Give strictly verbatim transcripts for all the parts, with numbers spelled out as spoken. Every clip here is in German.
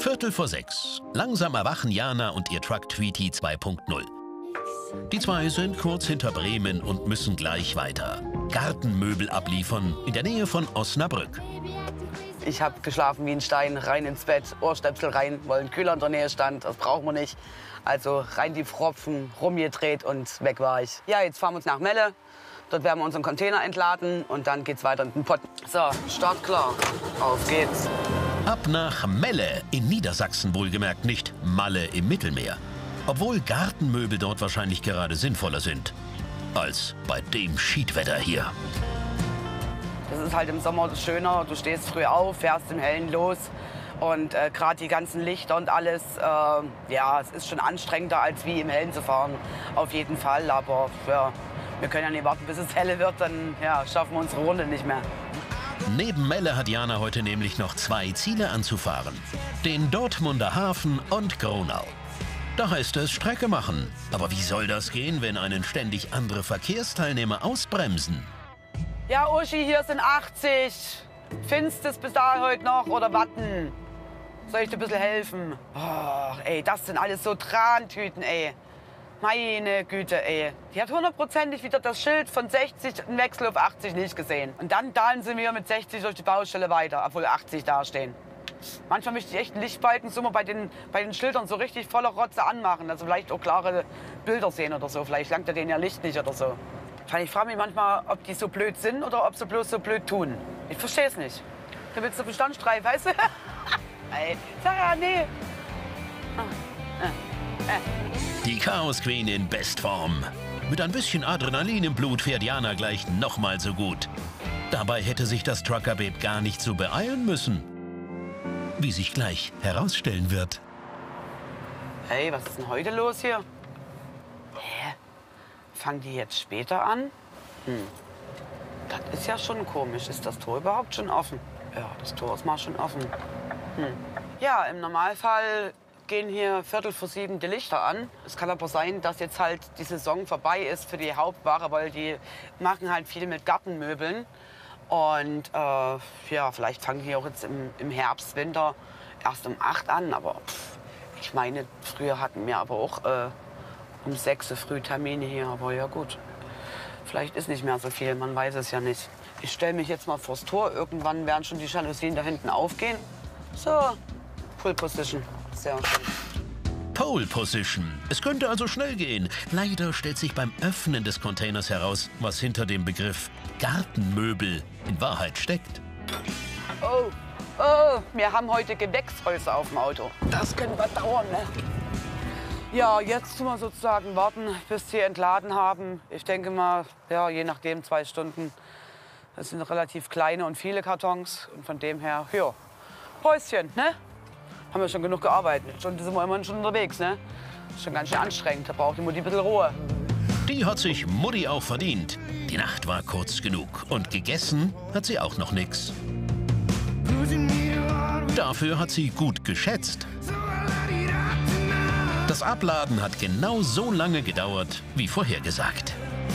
Viertel vor sechs. Langsam erwachen Jana und ihr Truck Tweety zwei Punkt null. Die zwei sind kurz hinter Bremen und müssen gleich weiter. Gartenmöbel abliefern in der Nähe von Osnabrück. Ich habe geschlafen wie ein Stein, rein ins Bett, Ohrstöpsel rein, weil ein Kühler in der Nähe stand. Das brauchen wir nicht. Also rein die Pfropfen, rumgedreht und weg war ich. Ja, jetzt fahren wir uns nach Melle. Dort werden wir unseren Container entladen und dann geht's weiter in den Pott. So, Start klar. Auf geht's. Ab nach Melle, in Niedersachsen wohlgemerkt, nicht Malle im Mittelmeer. Obwohl Gartenmöbel dort wahrscheinlich gerade sinnvoller sind als bei dem Schiedwetter hier. Das ist halt im Sommer schöner. Du stehst früh auf, fährst im Hellen los. Und äh, gerade die ganzen Lichter und alles, äh, ja, es ist schon anstrengender, als wie im Hellen zu fahren. Auf jeden Fall. Aber ja, wir können ja nicht warten, bis es helle wird. Dann ja, schaffen wir unsere Runde nicht mehr. Neben Melle hat Jana heute nämlich noch zwei Ziele anzufahren. Den Dortmunder Hafen und Gronau. Da heißt es Strecke machen. Aber wie soll das gehen, wenn einen ständig andere Verkehrsteilnehmer ausbremsen? Ja, Uschi, hier sind achtzig. Findest du es bis da heute noch oder warten? Soll ich dir ein bisschen helfen? Oh, ey, das sind alles so Trantüten, ey. Meine Güte, ey. Die hat hundertprozentig wieder das Schild von sechzig, einen Wechsel auf achtzig nicht gesehen. Und dann dahlen sie mir mit sechzig durch die Baustelle weiter, obwohl achtzig dastehen. Manchmal möchte ich echt einen Lichtbalken so mal bei den, bei den Schildern so richtig voller Rotze anmachen. Also vielleicht auch klare Bilder sehen oder so. Vielleicht langt ja denen ja Licht nicht oder so. Ich frage mich manchmal, ob die so blöd sind oder ob sie bloß so blöd tun. Ich verstehe es nicht. Da willst du Bestandstreif, weißt du? Ey, sag ja, nee. Ah, äh, äh. Die Chaos Queen in Bestform. Mit ein bisschen Adrenalin im Blut fährt Jana gleich noch mal so gut. Dabei hätte sich das Trucker-Babe gar nicht so beeilen müssen. Wie sich gleich herausstellen wird. Hey, was ist denn heute los hier? Hä? Fangen die jetzt später an? Hm. Das ist ja schon komisch. Ist das Tor überhaupt schon offen? Ja, das Tor ist mal schon offen. Hm. Ja, im Normalfall gehen hier Viertel vor sieben die Lichter an. Es kann aber sein, dass jetzt halt die Saison vorbei ist für die Hauptware, weil die machen halt viel mit Gartenmöbeln. Und äh, ja, vielleicht fangen die auch jetzt im, im Herbst, Winter erst um acht an. Aber pff, ich meine, früher hatten wir aber auch äh, um sechs früh Termine hier. Aber ja gut, vielleicht ist nicht mehr so viel, man weiß es ja nicht. Ich stelle mich jetzt mal vors Tor. Irgendwann werden schon die Jalousien da hinten aufgehen. So, Pole Position. Sehr schön. Pole Position. Es könnte also schnell gehen. Leider stellt sich beim Öffnen des Containers heraus, was hinter dem Begriff Gartenmöbel in Wahrheit steckt. Oh, oh, wir haben heute Gewächshäuser auf dem Auto. Das können wir dauern, ne? Ja, jetzt tun wir sozusagen warten, bis sie entladen haben. Ich denke mal, ja, je nachdem zwei Stunden. Das sind relativ kleine und viele Kartons. Und von dem her, ja, Päuschen, ne? Haben wir schon genug gearbeitet. Schon sind wir immerhin schon unterwegs, ne? Schon ganz schön anstrengend. Da braucht die Mutti ein bisschen Ruhe. Die hat sich Mutti auch verdient. Die Nacht war kurz genug. Und gegessen hat sie auch noch nichts. Dafür hat sie gut geschätzt. Das Abladen hat genau so lange gedauert, wie vorhergesagt.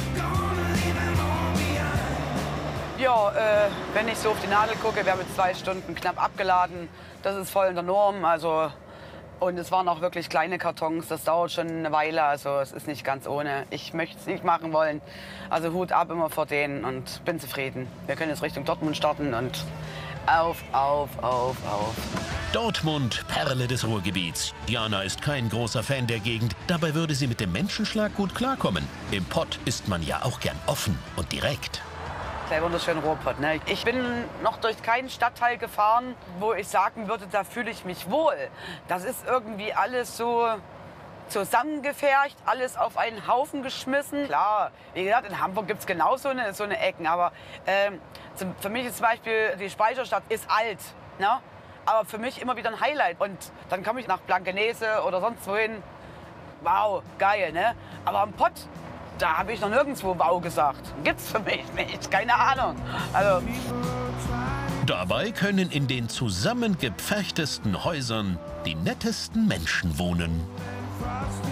Ja, äh, wenn ich so auf die Nadel gucke, wir haben jetzt zwei Stunden knapp abgeladen. Das ist voll in der Norm. Also, und es waren auch wirklich kleine Kartons. Das dauert schon eine Weile. Also es ist nicht ganz ohne. Ich möchte es nicht machen wollen. Also Hut ab immer vor denen und bin zufrieden. Wir können jetzt Richtung Dortmund starten und auf, auf, auf, auf. Dortmund, Perle des Ruhrgebiets. Jana ist kein großer Fan der Gegend. Dabei würde sie mit dem Menschenschlag gut klarkommen. Im Pott ist man ja auch gern offen und direkt. Der wunderschöne Ruhrpott, ne? Ich bin noch durch keinen Stadtteil gefahren, wo ich sagen würde, da fühle ich mich wohl. Das ist irgendwie alles so zusammengefärcht, alles auf einen Haufen geschmissen. Klar, wie gesagt, in Hamburg gibt es genau so eine, so eine Ecken. Aber ähm, für mich ist zum Beispiel die Speicherstadt ist alt, ne? Aber für mich immer wieder ein Highlight. Und dann komme ich nach Blankenese oder sonst wohin. Wow, geil, ne? Aber am Pott, da habe ich noch nirgendwo wow gesagt. Gibt's für mich nicht, keine Ahnung. Also Dabei können in den zusammengepferchtesten Häusern die nettesten Menschen wohnen.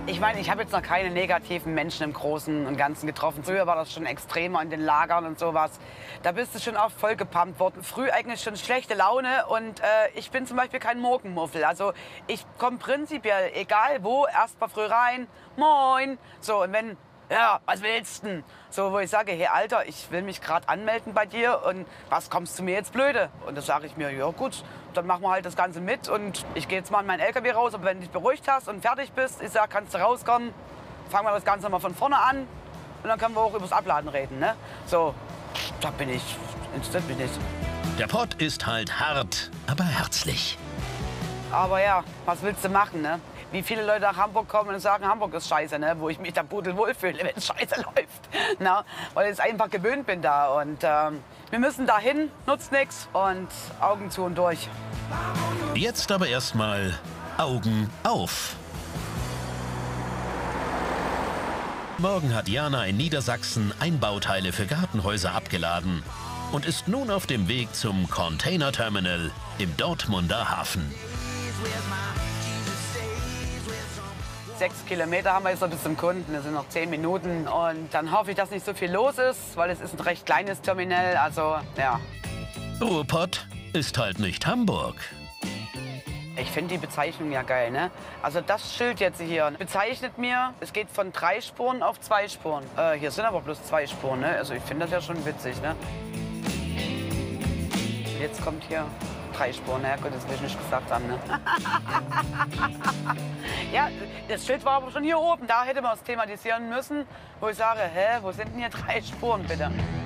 Ich meine, ich habe jetzt noch keine negativen Menschen im Großen und Ganzen getroffen. Früher war das schon extremer in den Lagern und sowas. Da bist du schon oft vollgepumpt worden. Früh eigentlich schon schlechte Laune und äh, ich bin zum Beispiel kein Morgenmuffel. Also ich komme prinzipiell, egal wo, erst mal früh rein, moin. So, und wenn, ja, was willst du denn? So, wo ich sage, hey Alter, ich will mich gerade anmelden bei dir und was kommst du mir jetzt blöde? Und da sage ich mir, ja gut, dann machen wir halt das Ganze mit und ich gehe jetzt mal in meinen L K W raus. Aber wenn du dich beruhigt hast und fertig bist, ich sage, kannst du rauskommen, fangen wir das Ganze mal von vorne an und dann können wir auch über das Abladen reden. Ne? So, da bin ich, instant bin ich. Der Pott ist halt hart, aber herzlich. Aber ja, was willst du machen, ne? Wie viele Leute nach Hamburg kommen und sagen, Hamburg ist scheiße, ne? Wo ich mich da pudelwohl fühle, wenn es scheiße läuft. Na? Weil ich einfach gewöhnt bin da. Und ähm, wir müssen da hin, nutzt nichts und Augen zu und durch. Jetzt aber erstmal Augen auf. Morgen hat Jana in Niedersachsen Einbauteile für Gartenhäuser abgeladen und ist nun auf dem Weg zum Containerterminal im Dortmunder Hafen. Sechs Kilometer haben wir jetzt noch bis zum Kunden. Das sind noch zehn Minuten. Und dann hoffe ich, dass nicht so viel los ist, weil es ist ein recht kleines Terminal. Also, ja. Ruhrpott ist halt nicht Hamburg. Ich finde die Bezeichnung ja geil, ne? Also das Schild jetzt hier bezeichnet mir, es geht von drei Spuren auf zwei Spuren. Äh, hier sind aber bloß zwei Spuren, ne? Also ich finde das ja schon witzig, ne? Jetzt kommt hier drei Spuren. Ja gut, das will ich nicht gesagt haben, ne? Ja, das Schild war aber schon hier oben. Da hätte man es thematisieren müssen, wo ich sage, hä, wo sind denn hier drei Spuren, bitte?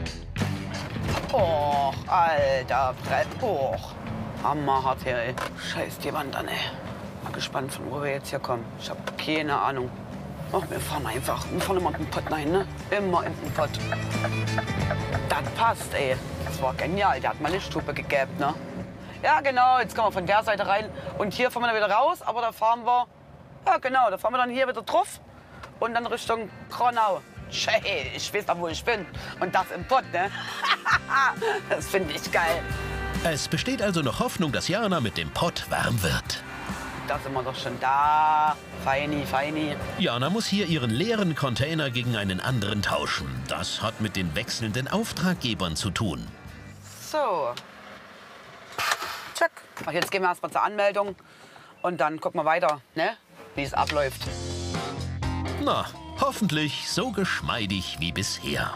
Och, Alter, och. Hammerhart hier, ey. Scheiß die Wand an, ey. Mal gespannt, von wo wir jetzt hier kommen. Ich habe keine Ahnung. Ach, wir fahren einfach. Wir fahren immer in den Pott rein, ne? Immer in den Pott. Das passt, ey. Das war genial. Der hat mal Lichthupe gegeben, ne? Ja, genau. Jetzt kommen wir von der Seite rein. Und hier fahren wir dann wieder raus. Aber da fahren wir... Ja, genau. Da fahren wir dann hier wieder drauf. Und dann Richtung Gronau. Schei, ich weiß doch, wo ich bin. Und das im Pott, ne? Das finde ich geil. Es besteht also noch Hoffnung, dass Jana mit dem Pott warm wird. Da sind wir doch schon da. Feini, feini. Jana muss hier ihren leeren Container gegen einen anderen tauschen. Das hat mit den wechselnden Auftraggebern zu tun. So. Check. Ach, jetzt gehen wir erst mal zur Anmeldung. Und dann gucken wir weiter, ne? Wie es abläuft. Na, hoffentlich so geschmeidig wie bisher.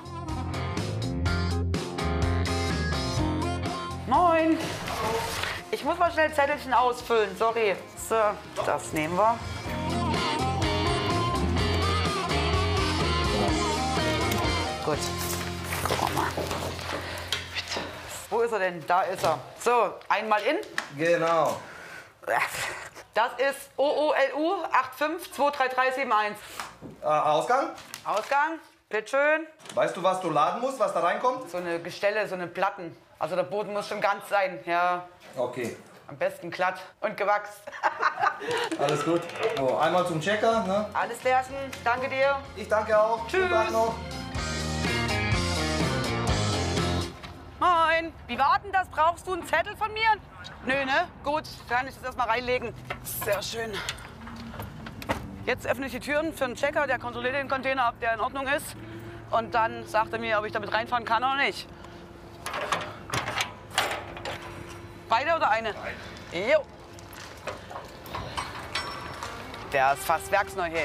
Moin. Ich muss mal schnell Zettelchen ausfüllen, sorry. So, das nehmen wir. Gut, gucken wir mal. Wo ist er denn? Da ist er. So, einmal in. Genau. Das ist O O L U acht fünf zwei drei drei sieben eins. Äh, Ausgang? Ausgang, bitteschön. Weißt du, was du laden musst, was da reinkommt? So eine Gestelle, so eine Platten. Also der Boden muss schon ganz sein, ja. Okay. Am besten glatt und gewachst. Alles gut. So, einmal zum Checker, ne? Alles lassen, danke dir. Ich danke auch. Tschüss. Schönen Tag noch. Moin. Wie war denn das? Brauchst du einen Zettel von mir? Nö, ne? Gut, kann ich das erstmal reinlegen. Sehr schön. Jetzt öffne ich die Türen für einen Checker, der kontrolliert den Container, ob der in Ordnung ist. Und dann sagt er mir, ob ich damit reinfahren kann oder nicht. Beide oder eine? Beide. Jo. Der ist fast werksneu, hey.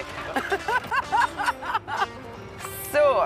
So.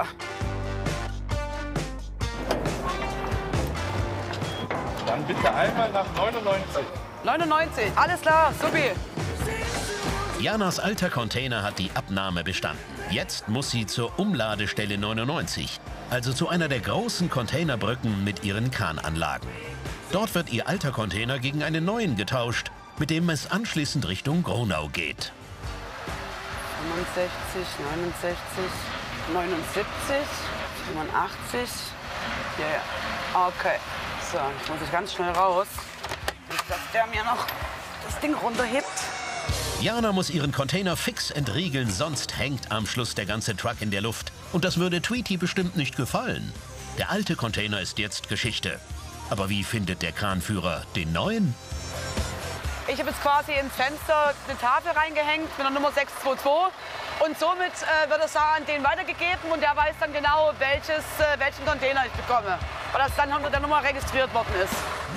Dann bitte einmal nach neunundneunzig. neunundneunzig, alles klar, supi. Janas alter Container hat die Abnahme bestanden. Jetzt muss sie zur Umladestelle neunundneunzig, also zu einer der großen Containerbrücken mit ihren Krananlagen. Dort wird ihr alter Container gegen einen neuen getauscht, mit dem es anschließend Richtung Gronau geht. fünfundsechzig, neunundsechzig, neunundsiebzig, fünfundachtzig. Ja, ja. Okay. So, jetzt muss ich ganz schnell raus, nicht, dass der mir noch das Ding runterhebt. Jana muss ihren Container fix entriegeln, sonst hängt am Schluss der ganze Truck in der Luft. Und das würde Tweety bestimmt nicht gefallen. Der alte Container ist jetzt Geschichte. Aber wie findet der Kranführer den neuen? Ich habe jetzt quasi ins Fenster eine Tafel reingehängt mit der Nummer sechs zwei zwei. Und somit äh, wird es da an den weitergegeben und der weiß dann genau, welches, äh, welchen Container ich bekomme. Weil das dann unter der Nummer registriert worden ist.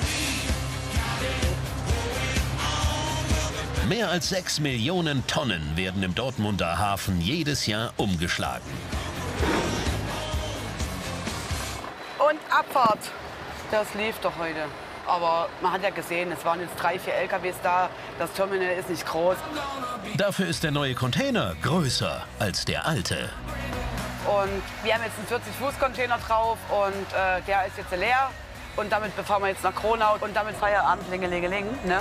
Mehr als sechs Millionen Tonnen werden im Dortmunder Hafen jedes Jahr umgeschlagen. Und Abfahrt. Das lief doch heute. Aber man hat ja gesehen, es waren jetzt drei, vier L K Ws da. Das Terminal ist nicht groß. Dafür ist der neue Container größer als der alte. Und wir haben jetzt einen vierzig Fuß Container drauf und äh, der ist jetzt leer. Und damit fahren wir jetzt nach Kronau und damit Feierabend, Lingelingeling, ne?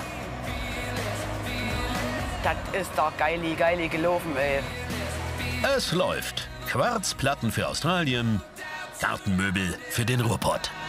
Das ist doch geili, geili gelaufen, ey. Es läuft. Quarzplatten für Australien, Gartenmöbel für den Ruhrpott.